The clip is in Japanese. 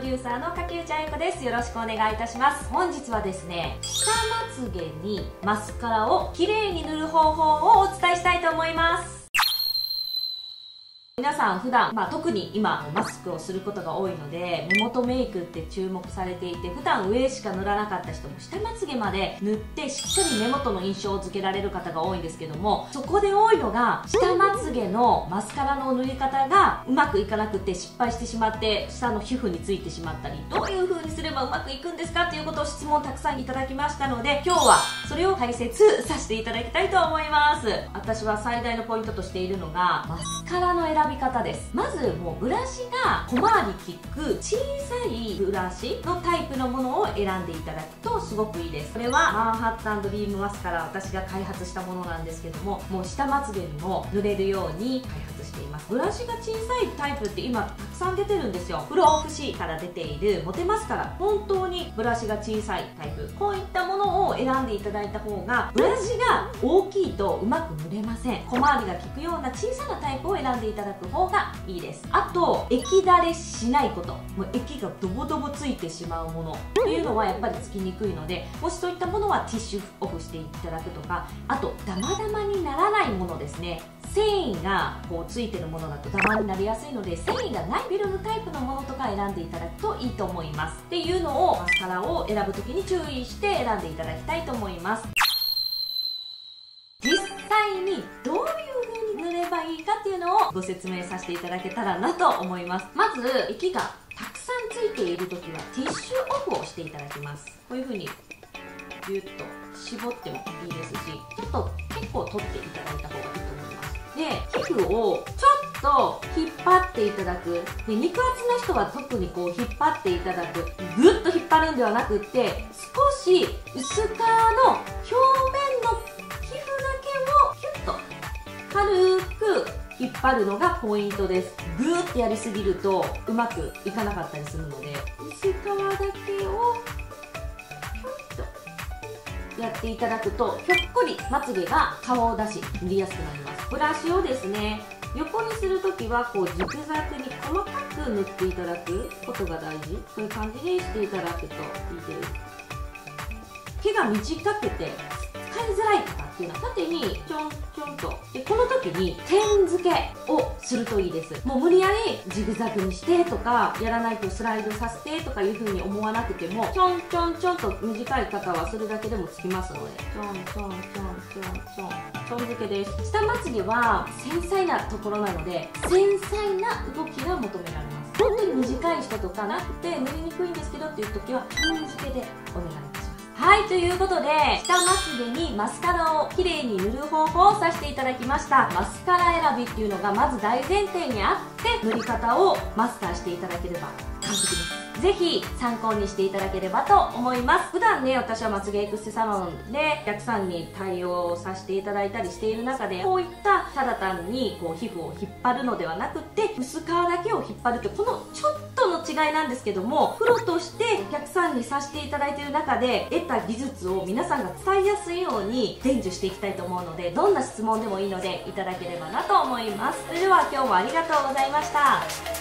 ューサーの柿内彩子です。よろしくお願いいたします。本日はですね、下まつげにマスカラをきれいに塗る方法をお伝えしたいと思います。皆さん普段、特に今マスクをすることが多いので、目元メイクって注目されていて、普段上しか塗らなかった人も下まつげまで塗ってしっかり目元の印象を付けられる方が多いんですけども、そこで多いのが下まつげのマスカラの塗り方がうまくいかなくて失敗してしまって下の皮膚についてしまったり、どういう風にすればうまくいくんですかっていうことを質問たくさんいただきましたので、今日はそれを解説させていただきたいと思います。私は最大のポイントとしているのがマスカラの選び方です。まずもうブラシが小回り利く小さいブラシのタイプのものを選んでいただくとすごくいいです。これはマンハッタンドリームマスカラ、私が開発したものなんですけども、もう下まつげにも塗れるように開発しています。ブラシが小さいタイプって今たくさん出てるんですよ。プロオフシーから出ているモテマスカラ、本当にブラシが小さいタイプ、こういったものを選んでいただいた方が、ブラシが大きいとうまく塗れません。小回りが利くような小さなタイプを選んでいただく方がいいです。あと液だれしないこと、もう液がドボドボついてしまうものというのはやっぱりつきにくいので、もしそういったものはティッシュオフしていただくとか、あとダマダマにならないものですね。繊維がこうついてるものだとダマになりやすいので、繊維がないフィルムタイプのものとか選んでいただくといいと思いますっていうのを、マスカラを選ぶ時に注意して選んでいただきたいと思います。実際にどういう風に塗ればいいかっていうのをご説明させていただけたらなと思います。まず液がたくさんついている時はティッシュオフをしていただきます。こういう風にギュッと絞ってもいいですし、ちょっと結構取っていただいた方がいいと思います。で、皮膚をちょっと引っ張っていただく。で、肉厚な人は特にこう引っ張っていただく。ぐっと引っ張るんではなくって、少し薄皮の表面の皮膚だけをキュッと軽く引っ張るのがポイントです。ぐーってやりすぎるとうまくいかなかったりするので、薄皮だけをやっていただくと、ひょっこりまつげが顔を出し塗りやすくなります。ブラシをですね、横にするときはこうジグザグに細かく塗っていただくことが大事。こういう感じにしていただくといいです。毛が短くて使いづらい方っていうのは縦にちょんちょんと、でこの時に点付けをするといいです。もう無理やりジグザグにしてとか、やらないとスライドさせてとかいう風に思わなくても、ちょんちょんちょんと短い方はそれだけでもつきますので、ちょんちょんちょんちょんちょんちょん付けです。下まつげは繊細なところなので、繊細な動きが求められます。本当に短い人とかなくて塗りにくいんですけどっていう時はちょん付けでお願いします。はい、ということで下まつげにマスカラをきれいに塗る方法をさせていただきました。マスカラ選びっていうのがまず大前提にあって、塗り方をマスターしていただければ完璧です。ぜひ参考にしていただければと思います。普段ね、私はまつげエクステサロンでお客さんに対応させていただいたりしている中で、こういったただ単にこう皮膚を引っ張るのではなくて、薄皮だけを引っ張るって、このちょっとの違いなんですけども、プロとしてお客さんにさせていただいている中で得た技術を皆さんが伝えやすいように伝授していきたいと思うので、どんな質問でもいいのでいただければなと思います。それでは今日もありがとうございました。